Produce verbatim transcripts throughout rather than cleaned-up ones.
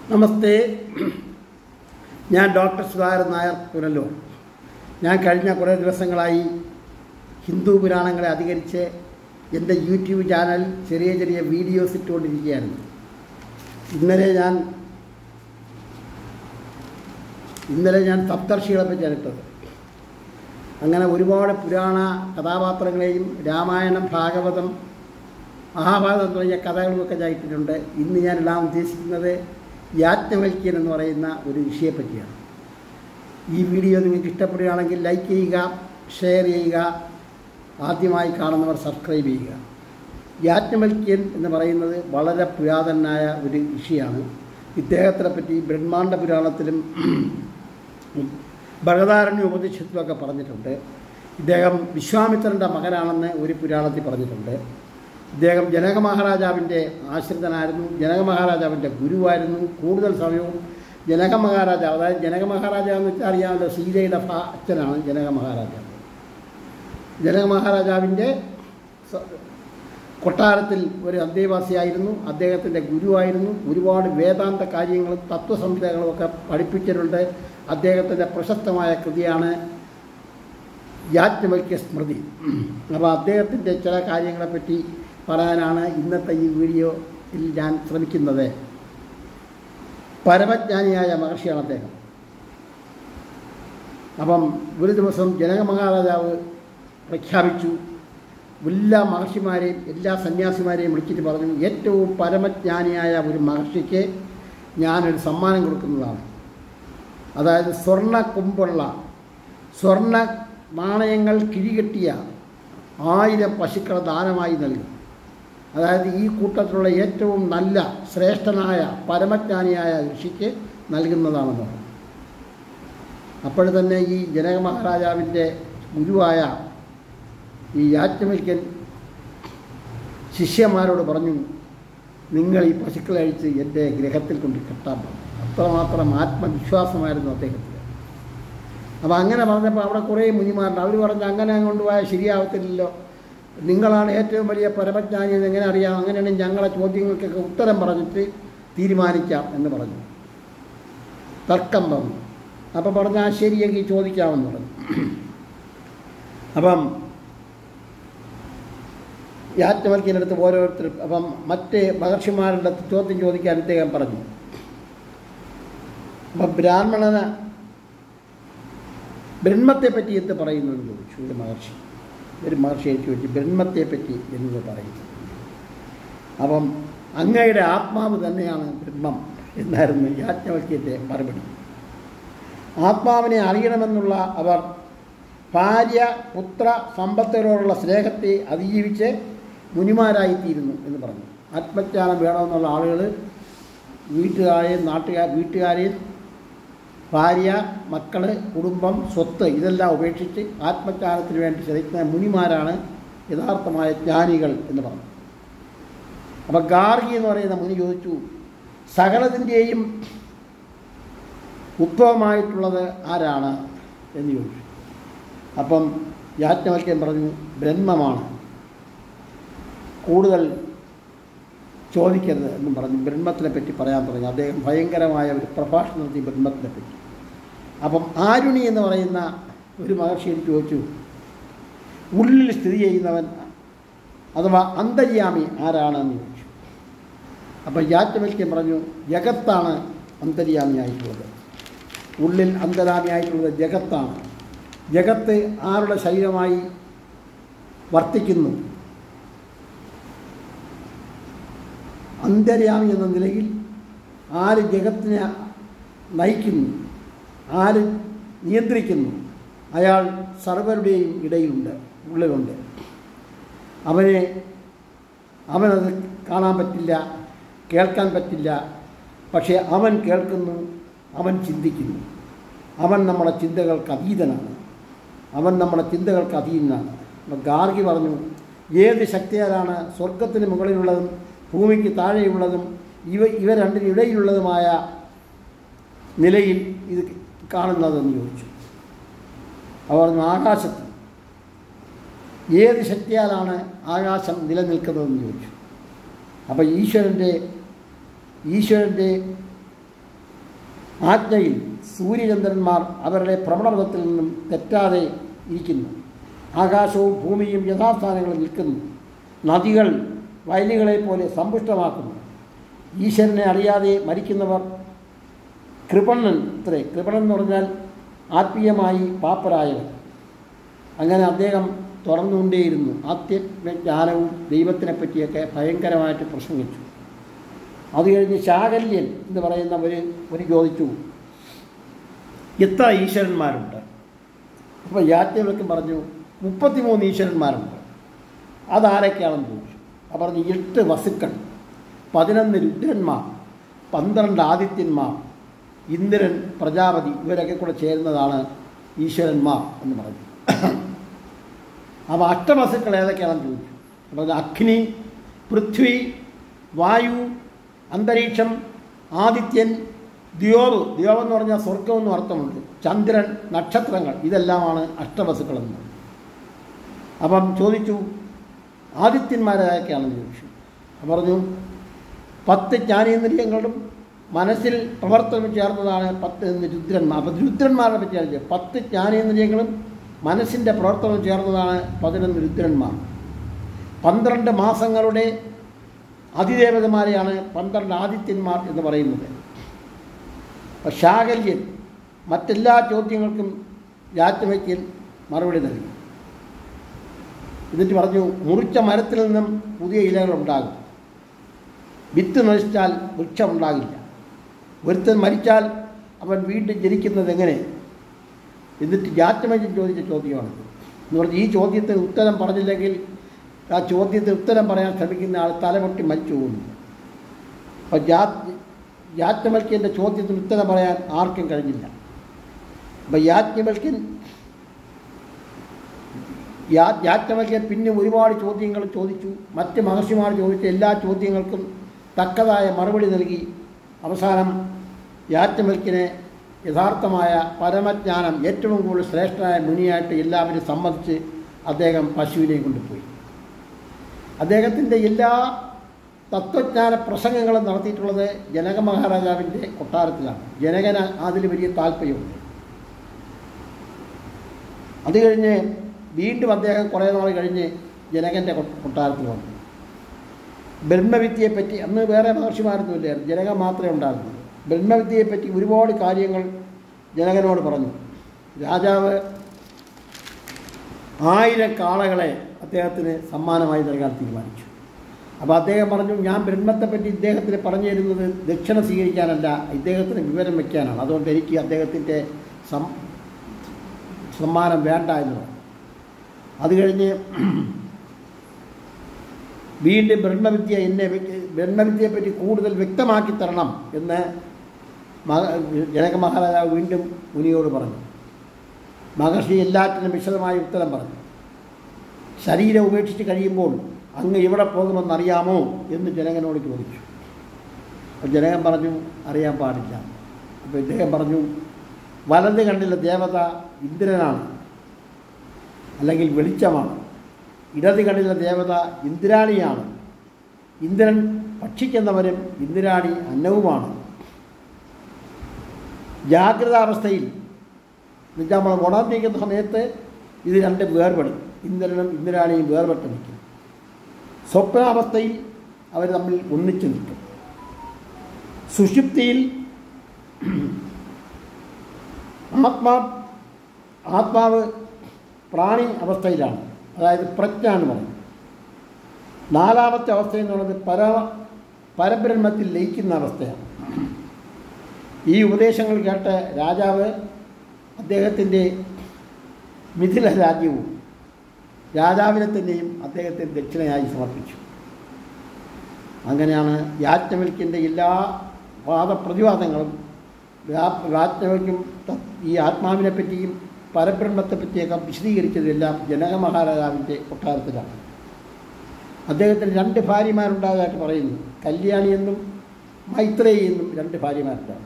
നമസ്തേ. ഞാൻ ഡോക്ടർ സുധാകരൻ നായർ പുനലൂർ. ഞാൻ കഴിഞ്ഞ കുറേ ദിവസങ്ങളായി ഹിന്ദു പുരാണങ്ങളെ അധികരിച്ച് എൻ്റെ യൂട്യൂബ് ചാനൽ ചെറിയ ചെറിയ വീഡിയോസ് ഇട്ടുകൊണ്ടിരിക്കുകയായിരുന്നു. ഇന്നലെ ഞാൻ ഇന്നലെ ഞാൻ സപ്തർഷികളെ പറ്റിയാണ് ഇട്ടത്. അങ്ങനെ ഒരുപാട് പുരാണ കഥാപാത്രങ്ങളെയും രാമായണം, ഭാഗവതം, മഹാഭാരതം തുടങ്ങിയ കഥകളുമൊക്കെ ഞാൻ ഇട്ടിട്ടുണ്ട്. ഇന്ന് ഞാനെല്ലാം ഉദ്ദേശിക്കുന്നത് യാജ്ഞവൽക്യൻ എന്ന് പറയുന്ന ഒരു ഋഷിയെപ്പറ്റിയാണ്. ഈ വീഡിയോ നിങ്ങൾക്ക് ഇഷ്ടപ്പെടുകയാണെങ്കിൽ ലൈക്ക് ചെയ്യുക, ഷെയർ ചെയ്യുക, ആദ്യമായി കാണുന്നവർ സബ്സ്ക്രൈബ് ചെയ്യുക. യാജ്ഞവൽക്യൻ എന്ന് പറയുന്നത് വളരെ പുരാതനായ ഒരു ഋഷിയാണ്. ഇദ്ദേഹത്തിനെ പറ്റി ബ്രഹ്മാണ്ഡ പുരാണത്തിലും ബൃഹദാരണ്യ ഉപനിഷത്തിലുമൊക്കെ പറഞ്ഞിട്ടുണ്ട്. ഇദ്ദേഹം വിശ്വാമിത്രൻ്റെ മകനാണെന്ന് ഒരു പുരാണത്തിൽ പറഞ്ഞിട്ടുണ്ട്. ഇദ്ദേഹം ജനക മഹാരാജാവിൻ്റെ ആശ്രിതനായിരുന്നു, ജനക മഹാരാജാവിൻ്റെ ഗുരുവായിരുന്നു. കൂടുതൽ സമയവും ജനക മഹാരാജാവ്, അതായത് ജനക മഹാരാജാവ് എന്ന് വെച്ചാൽ അറിയാമല്ലോ, സീതയുടെ അച്ഛനാണ് ജനക മഹാരാജാവ്. ജനക മഹാരാജാവിൻ്റെ കൊട്ടാരത്തിൽ ഒരു അന്തേവാസിയായിരുന്നു, അദ്ദേഹത്തിൻ്റെ ഗുരുവായിരുന്നു. ഒരുപാട് വേദാന്ത കാര്യങ്ങളും തത്വസംഹിതകളും ഒക്കെ പഠിപ്പിച്ചിട്ടുണ്ട്. അദ്ദേഹത്തിൻ്റെ പ്രശസ്തമായ കൃതിയാണ് യാജ്ഞവൽക്യ സ്മൃതി. അപ്പോൾ അദ്ദേഹത്തിൻ്റെ ചില കാര്യങ്ങളെപ്പറ്റി പറയാനാണ് ഇന്നത്തെ ഈ വീഡിയോയിൽ ഞാൻ ശ്രമിക്കുന്നത്. പരമജ്ഞാനിയായ മഹർഷിയാണ് അദ്ദേഹം. അപ്പം ഒരു ദിവസം ജനക മഹാരാജാവ് പ്രഖ്യാപിച്ചു, എല്ലാ മഹർഷിമാരെയും എല്ലാ സന്യാസിമാരെയും വിളിച്ചിട്ട് പറഞ്ഞു, ഏറ്റവും പരമജ്ഞാനിയായ ഒരു മഹർഷിക്ക് ഞാനൊരു സമ്മാനം കൊടുക്കുന്നതാണ്. അതായത് സ്വർണ്ണ കുമ്പുള്ള സ്വർണ്ണ നാണയങ്ങൾ കിഴികെട്ടിയ ആയിരം പശുക്കളെ ദാനമായി നൽകും. അതായത് ഈ കൂട്ടത്തിലുള്ള ഏറ്റവും നല്ല ശ്രേഷ്ഠനായ പരമജ്ഞാനിയായ ഋഷിക്ക് നൽകുന്നതാണെന്ന് പറഞ്ഞു. അപ്പോൾ തന്നെ ഈ ജനക മഹാരാജാവിൻ്റെ ഗുരുവായ ഈ യാജ്ഞവൽക്യൻ ശിഷ്യന്മാരോട് പറഞ്ഞു, നിങ്ങൾ ഈ പശുക്കളെ അഴിച്ച് എൻ്റെ ഗൃഹത്തിൽ കൊണ്ട് കെട്ടാൻ പറഞ്ഞു. അത്രമാത്രം ആത്മവിശ്വാസമായിരുന്നു അദ്ദേഹത്തിന്. അപ്പോൾ അങ്ങനെ പറഞ്ഞപ്പോൾ അവിടെ കുറേ മുനിമാരുണ്ട്. അവർ പറഞ്ഞു, അങ്ങനെ കൊണ്ടുപോയാൽ ശരിയാവത്തില്ലല്ലോ, നിങ്ങളാണ് ഏറ്റവും വലിയ പരമജ്ഞാനി എന്ന് എങ്ങനെ അറിയാം? അങ്ങനെയാണെങ്കിൽ ഞങ്ങളെ ചോദ്യങ്ങൾക്കൊക്കെ ഉത്തരം പറഞ്ഞിട്ട് തീരുമാനിക്കാം എന്ന് പറഞ്ഞു. തർക്കം പറഞ്ഞു. അപ്പം പറഞ്ഞാൽ ശരിയെങ്കിൽ ചോദിക്കാമെന്ന് പറഞ്ഞു. അപ്പം യാജ്ഞവൽക്യനടുത്ത് ഓരോരുത്തർ അപ്പം മറ്റ് മഹർഷിമാരുടെ ചോദ്യം ചോദിക്കാൻ അദ്ദേഹം പറഞ്ഞു. അപ്പം ബ്രാഹ്മണന് ബ്രഹ്മത്തെപ്പറ്റി എന്ത് പറയുന്നു എന്ന് ചോദിച്ചു ഒരു മഹർഷി. ഒരു മഹർഷിയെ ചോദിച്ചു, ബ്രഹ്മത്തെപ്പറ്റി എന്ന് പറയുന്നു. അപ്പം അങ്ങയുടെ ആത്മാവ് തന്നെയാണ് ബ്രഹ്മം എന്നായിരുന്നു യാജ്ഞവൽക്യൻ്റെ മറുപടി. ആത്മാവിനെ അറിയണമെന്നുള്ള അവർ ഭാര്യ, പുത്ര, സമ്പത്തിനോടുള്ള സ്നേഹത്തെ അതിജീവിച്ച് മുനിമാരായിത്തീരുന്നു എന്ന് പറഞ്ഞു. ആത്മജ്ഞാനം വേണമെന്നുള്ള ആളുകൾ വീട്ടുകാരെയും നാട്ടുകാർ വീട്ടുകാരെയും ഭാര്യ, മക്കൾ, കുടുംബം, സ്വത്ത് ഇതെല്ലാം ഉപേക്ഷിച്ച് ആത്മജ്ഞാനത്തിന് വേണ്ടി ശ്രമിക്കുന്ന മുനിമാരാണ് യഥാർത്ഥമായ ജ്ഞാനികൾ എന്ന് പറഞ്ഞു. അപ്പം ഗാർഗി എന്ന് പറയുന്ന മുനി ചോദിച്ചു, സകലത്തിൻ്റെയും ഉത്ഭവമായിട്ടുള്ളത് ആരാണ് എന്ന് ചോദിച്ചു. അപ്പം യാജ്ഞവൽക്യൻ പറഞ്ഞു, ബ്രഹ്മമാണ്, കൂടുതൽ ചോദിക്കരുത് എന്നും പറഞ്ഞു. ബ്രഹ്മത്തിനെ പറ്റി പറയാൻ തുടങ്ങി. അദ്ദേഹം ഭയങ്കരമായ ഒരു പ്രഭാഷണം നടത്തി ബ്രഹ്മത്തിനെ പറ്റി. അപ്പം ആരുണി എന്ന് പറയുന്ന ഒരു മഹർഷി എനിക്ക് ചോദിച്ചു, ഉള്ളിൽ സ്ഥിതി ചെയ്യുന്നവൻ അഥവാ അന്തര്യാമി ആരാണെന്ന് ചോദിച്ചു. അപ്പം യാജ്ഞവൽക്യൻ പറഞ്ഞു, ജഗത്താണ് അന്തര്യാമിയായിട്ടുള്ളത്. ഉള്ളിൽ അന്തര്യാമിയായിട്ടുള്ളത് ജഗത്താണ്. ജഗത്ത് ആരുടെ ശരീരമായി വർത്തിക്കുന്നു, അന്തര്യാമി എന്ന നിലയിൽ ആര് ജഗത്തിനെ നയിക്കുന്നു, ആര് നിയന്ത്രിക്കുന്നു, അയാൾ സർവരുടെയും ഇടയിലുണ്ട്, ഉള്ളിലുണ്ട്. അവനെ അവനത് കാണാൻ പറ്റില്ല, കേൾക്കാൻ പറ്റില്ല. പക്ഷേ അവൻ കേൾക്കുന്നു, അവൻ ചിന്തിക്കുന്നു. അവൻ നമ്മുടെ ചിന്തകൾക്ക് അതീതനാണ്. അവൻ നമ്മുടെ ചിന്തകൾക്ക് അതീതനാണ്. അപ്പോൾ ഗാർഗി പറഞ്ഞു, ഏത് ശക്തിയാലാണ് സ്വർഗത്തിന് മുകളിലുള്ളതും ഭൂമിക്ക് താഴെയുള്ളതും ഇവ ഇവ രണ്ടിനും ഇടയിലുള്ളതുമായ നിലയിൽ ഇത് കാണുന്നതെന്ന് ചോദിച്ചു. അവർ പറഞ്ഞു, ആകാശത്ത്. ഏത് ശക്തിയാലാണ് ആകാശം നിലനിൽക്കുന്നതെന്ന് ചോദിച്ചു. അപ്പോൾ ഈശ്വരൻ്റെ ഈശ്വരൻ്റെ ആജ്ഞയിൽ സൂര്യചന്ദ്രന്മാർ അവരുടെ ഭ്രമണപഥത്തിൽ നിന്നും തെറ്റാതെ ഇരിക്കുന്നു. ആകാശവും ഭൂമിയും യഥാസ്ഥാനങ്ങളിൽ നിൽക്കുന്നു. നദികൾ വയലുകളെ പോലെ സമ്പുഷ്ടമാക്കുന്നു. ഈശ്വരനെ അറിയാതെ മരിക്കുന്നവർ കൃപണൻ ഇത്രേ. കൃപണൻ എന്ന് പറഞ്ഞാൽ ആത്മീയമായി പാപ്പരായവൻ. അങ്ങനെ അദ്ദേഹം തുറന്നുകൊണ്ടേയിരുന്നു. ആത്മജ്ഞാനവും ദൈവത്തിനെ പറ്റിയൊക്കെ ഭയങ്കരമായിട്ട് പ്രസംഗിച്ചു. അത് കഴിഞ്ഞ് ശാകല്യൻ എന്ന് പറയുന്ന ഒരു ഒരു ചോദിച്ചു, എത്ര ഈശ്വരന്മാരുണ്ട്? അപ്പോൾ യാജ്ഞവൽക്യം പറഞ്ഞു, മുപ്പത്തിമൂന്ന് ഈശ്വരന്മാരുണ്ട്. അതാരൊക്കെയാണെന്ന് ചോദിച്ചു. അപ്പോൾ പറഞ്ഞു, എട്ട് വസുക്കൾ, പതിനൊന്ന് രുദ്രന്മാർ, പന്ത്രണ്ട് ആദിത്യന്മാർ, ഇന്ദ്രൻ, പ്രജാപതി, ഇവരൊക്കെ കൂടെ ചേരുന്നതാണ് ഈശ്വരന്മാർ എന്ന് പറഞ്ഞു. അപ്പോൾ അഷ്ടവസുക്കൾ ഏതൊക്കെയാണെന്ന് ചോദിച്ചു. അപ്പോൾ അഗ്നി, പൃഥ്വി, വായു, അന്തരീക്ഷം, ആദിത്യൻ, ദ്യോവ്, ദ്യോവ് എന്ന് പറഞ്ഞാൽ സ്വർഗമെന്നും അർത്ഥമുണ്ട്, ചന്ദ്രൻ, നക്ഷത്രങ്ങൾ, ഇതെല്ലാമാണ് അഷ്ടവസുക്കളെന്ന്. അപ്പം ചോദിച്ചു, ആദിത്യന്മാരേതൊക്കെയാണെന്ന് ചോദിച്ചു. അപ്പം പറഞ്ഞു, പത്ത് ജ്ഞാനേന്ദ്രിയങ്ങളും മനസ്സിൽ പ്രവർത്തനം ചേർന്നതാണ് പത്ത് രുദ്രന്മാർ. അപ്പം രുദ്രന്മാരെ പറ്റിയാണ്. പത്ത് ജ്ഞാനേന്ദ്രിയങ്ങളും മനസ്സിൻ്റെ പ്രവർത്തനം ചേർന്നതാണ് പതിനൊന്ന് രുദ്രന്മാർ. പന്ത്രണ്ട് മാസങ്ങളുടെ അതിദേവതമാരെയാണ് പന്ത്രണ്ട് ആദിത്യന്മാർ എന്ന് പറയുന്നത്. അപ്പം ശാകല്യൻ മറ്റെല്ലാ ചോദ്യങ്ങൾക്കും യാജ്ഞവൽക്യൻ മറുപടി നൽകി. എന്നിട്ട് പറഞ്ഞു, മുറിച്ച മരത്തിൽ നിന്നും പുതിയ ഇലകളുണ്ടാകും. വിത്ത് നശിച്ചാൽ വൃക്ഷമുണ്ടാകില്ല. ഒരുത്തൻ മരിച്ചാൽ അവൻ വീണ്ടും ജനിക്കുന്നത് എങ്ങനെ? എന്നിട്ട് യാജ്ഞവൽക്യൻ ചോദിച്ച ചോദ്യമാണ് എന്ന് പറഞ്ഞ്, ഈ ചോദ്യത്തിന് ഉത്തരം പറഞ്ഞില്ലെങ്കിൽ ആ ചോദ്യത്തിന് ഉത്തരം പറയാൻ ശ്രമിക്കുന്ന ആൾ തലപൊട്ടി മരിച്ചു പോകുന്നു. അപ്പം യാജ്ഞവൽക്യൻ്റെ ചോദ്യത്തിന് ഉത്തരം പറയാൻ ആർക്കും കഴിഞ്ഞില്ല. അപ്പം യാജ്ഞവൽക്യൻ യാജ്ഞവൽക്യൻ പിന്നെ ഒരുപാട് ചോദ്യങ്ങൾ ചോദിച്ചു. മറ്റ് മഹർഷിമാർ ചോദിച്ച എല്ലാ ചോദ്യങ്ങൾക്കും തക്കതായ മറുപടി നൽകി. അവസാനം യാജ്ഞവൽക്യനെ യഥാർത്ഥമായ പരമജ്ഞാനം, ഏറ്റവും കൂടുതൽ ശ്രേഷ്ഠനായ മുനിയായിട്ട് എല്ലാവരും സമ്മതിച്ച് അദ്ദേഹം പശുവിനെയും കൊണ്ടുപോയി. അദ്ദേഹത്തിൻ്റെ എല്ലാ തത്വജ്ഞാന പ്രസംഗങ്ങളും നടത്തിയിട്ടുള്ളത് ജനക മഹാരാജാവിൻ്റെ കൊട്ടാരത്തിലാണ്. ജനകന് അതിൽ വലിയ താല്പര്യമുണ്ട്. അത് കഴിഞ്ഞ് വീണ്ടും അദ്ദേഹം കുറേ നാൾ കഴിഞ്ഞ് ജനകൻ്റെ കൊട്ടാരത്തിൽ വന്നു. ബ്രഹ്മവിദ്യയെപ്പറ്റി, അന്ന് വേറെ മഹർഷിമാരൊന്നും ഇല്ലായിരുന്നു, ജനകൻ മാത്രമേ ഉണ്ടായിരുന്നു. ബ്രഹ്മവിദ്യയെപ്പറ്റി ഒരുപാട് കാര്യങ്ങൾ ജനകനോട് പറഞ്ഞു. രാജാവ് ആയിരം കാളകളെ അദ്ദേഹത്തിന് സമ്മാനമായി നൽകാൻ തീരുമാനിച്ചു. അപ്പോൾ അദ്ദേഹം പറഞ്ഞു, ഞാൻ ബ്രഹ്മത്തെപ്പറ്റി ഇദ്ദേഹത്തിന് പറഞ്ഞു തരുന്നത് ദക്ഷിണ സ്വീകരിക്കാനല്ല, ഇദ്ദേഹത്തിന് വിവരം വയ്ക്കാനാണ്. അതുകൊണ്ട് എനിക്ക് അദ്ദേഹത്തിൻ്റെ സം സമ്മാനം വേണ്ട എന്ന് പറഞ്ഞു. അത് കഴിഞ്ഞ് വീണ്ടും ബ്രഹ്മവിദ്യ എന്നെ ബ്രഹ്മവിദ്യയെപ്പറ്റി കൂടുതൽ വ്യക്തമാക്കി തരണം എന്ന് ജനക മഹാരാജാവ് വീണ്ടും മുനിയോട് പറഞ്ഞു. മഹർഷി എല്ലാറ്റിനും വിശദമായ ഉത്തരം പറഞ്ഞു. ശരീരം ഉപേക്ഷിച്ച് കഴിയുമ്പോൾ അങ്ങ് എവിടെ പോകുമെന്നറിയാമോ എന്ന് ജനകനോട് ചോദിച്ചു. അപ്പോൾ ജനകൻ പറഞ്ഞു, അറിയാൻ പാടില്ല. അപ്പോൾ ഇദ്ദേഹം പറഞ്ഞു, വലത് കണ്ണിലെ ദേവത ഇന്ദ്രനാണ്, അല്ലെങ്കിൽ വെളിച്ചമാണ്. ഇടത് കണ്ണിലെ ദേവത ഇന്ദ്രാണിയാണ്. ഇന്ദ്രൻ ഭക്ഷിക്കുന്നവരും ഇന്ദ്രാണി അന്നവുമാണ്. ജാഗ്രതാവസ്ഥയിൽ എന്നുവെച്ചാൽ നമ്മൾ ഉണർന്നിരിക്കുന്ന സമയത്ത് ഇത് രണ്ടും വേർപെടും. ഇന്ദ്രനും ഇന്ദ്രാണിയും വേർപെട്ട് നിൽക്കും. സ്വപ്നാവസ്ഥയിൽ അവർ തമ്മിൽ ഒന്നിച്ചു നിൽക്കും. സുഷുപ്തിയിൽ ആത്മാ ആത്മാവ് പ്രാണി അവസ്ഥയിലാണ്, അതായത് പ്രജ്ഞ എന്ന് പറയും. നാലാമത്തെ അവസ്ഥ എന്ന് പറയുന്നത് പര പരബ്രഹ്മത്തിൽ ലയിക്കുന്ന അവസ്ഥയാണ്. ഈ ഉപദേശങ്ങൾ കേട്ട് രാജാവ് അദ്ദേഹത്തിൻ്റെ മിഥില രാജ്യവും രാജാവിനെ തന്നെയും അദ്ദേഹത്തിന് ദക്ഷിണയായി സമർപ്പിച്ചു. അങ്ങനെയാണ് യാജ്ഞവൽക്യൻ്റെ എല്ലാ വാദപ്രതിവാദങ്ങളും യാജ്ഞവൽക്യം ഈ ആത്മാവിനെ പറ്റിയും പരബ്രഹ്മത്തെപ്പറ്റിയൊക്കെ വിശദീകരിച്ചതെല്ലാം ജനക മഹാരാജാവിൻ്റെ കൊട്ടാരത്തിലാണ്. അദ്ദേഹത്തിന് രണ്ട് ഭാര്യമാരുണ്ടായതായിട്ട് പറയുന്നു. കല്യാണി എന്നും മൈത്രേയി എന്നും രണ്ട് ഭാര്യമാരുണ്ടാകും.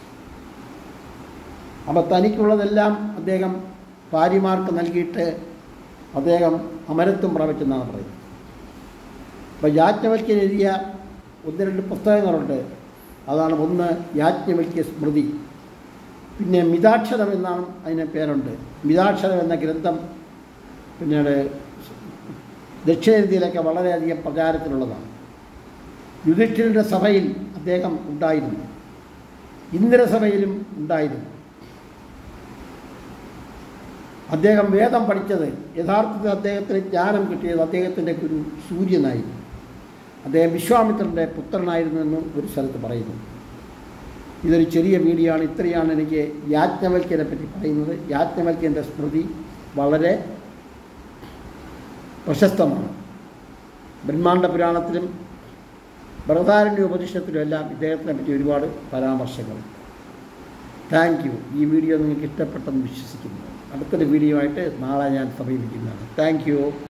അപ്പോൾ തനിക്കുള്ളതെല്ലാം അദ്ദേഹം ഭാര്യമാർക്ക് നൽകിയിട്ട് അദ്ദേഹം അമരത്വം പ്രാപിച്ചെന്നാണ് പറയുന്നത്. അപ്പോൾ യാജ്ഞവൽക്യൻ എഴുതിയ ഒന്ന് രണ്ട് പുസ്തകങ്ങളുണ്ട്. അതാണ് ഒന്ന് യാജ്ഞവൽക്യ സ്മൃതി, പിന്നെ മിതാക്ഷരം എന്നാണ് അതിന് പേരുണ്ട്. മിതാക്ഷരം എന്ന ഗ്രന്ഥം പിന്നീട് ദക്ഷിണേന്ത്യയിലൊക്കെ വളരെയധികം പ്രചാരത്തിലുള്ളതാണ്. യുധിഷ്ഠിരൻ്റെ സഭയിൽ അദ്ദേഹം ഉണ്ടായിരുന്നു, ഇന്ദ്രസഭയിലും ഉണ്ടായിരുന്നു. അദ്ദേഹം വേദം പഠിച്ചത് യഥാർത്ഥത്തിൽ അദ്ദേഹത്തിന് ജ്ഞാനം കിട്ടിയത് അദ്ദേഹത്തിൻ്റെ ഗുരു സൂര്യനായിരുന്നു. അദ്ദേഹം വിശ്വാമിത്രൻ്റെ പുത്രനായിരുന്നു എന്ന് ഒരു സ്ഥലത്ത് പറയുന്നു. ഇതൊരു ചെറിയ വീഡിയോ ആണ്. ഇത്രയാണ് എനിക്ക് യാജ്ഞവൽക്യനെ പറ്റി പറയുന്നത്. യാജ്ഞവൽക്യൻ്റെ സ്മൃതി വളരെ പ്രശസ്തമാണ്. ബ്രഹ്മാണ്ഡ പുരാണത്തിലും ബൃഹദാരണ്യ ഉപനിഷത്തിലും എല്ലാം ഇദ്ദേഹത്തിനെ പറ്റി ഒരുപാട് പരാമർശങ്ങൾ. Thank you. ഈ വീഡിയോ നിങ്ങൾക്ക് ഇഷ്ടപ്പെട്ടെന്ന് വിശ്വസിക്കുന്നു. അടുത്തൊരു വീഡിയോ ആയിട്ട് നാളെ ഞാൻ സമീപിക്കുന്നതാണ്. Thank you.